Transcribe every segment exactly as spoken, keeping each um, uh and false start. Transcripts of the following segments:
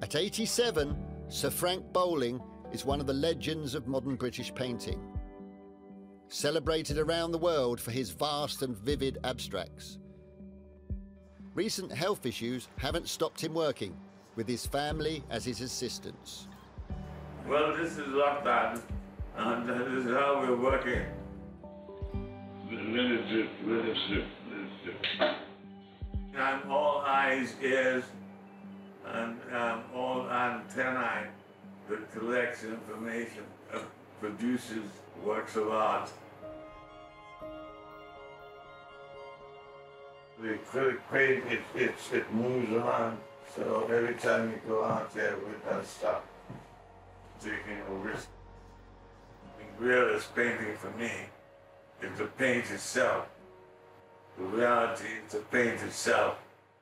At eighty-seven, Sir Frank Bowling is one of the legends of modern British painting. Celebrated around the world for his vast and vivid abstracts. Recent health issues haven't stopped him working, with his family as his assistants. Well, this is lockdown, and this is how we're working. Let it drip, let it drip, let it drip. I'm all eyes, ears, and um, all antennae that collects information, uh, produces works of art. The acrylic paint, it, it, it moves around, so every time you go out there with that stuff, taking a risk. The realist painting for me is the paint itself. The reality is the paint itself.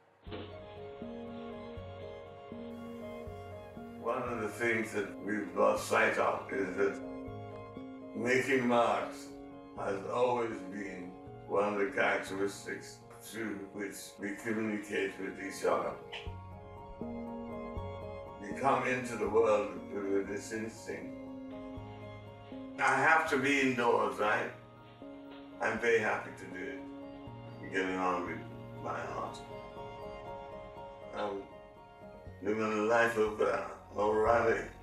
One of the things that we've lost sight of is that making marks has always been one of the characteristics through which we communicate with each other. We come into the world with this instinct. I have to be indoors, right? I'm very happy to do it. I'm getting on with my art. I'm living a life of uh, morality.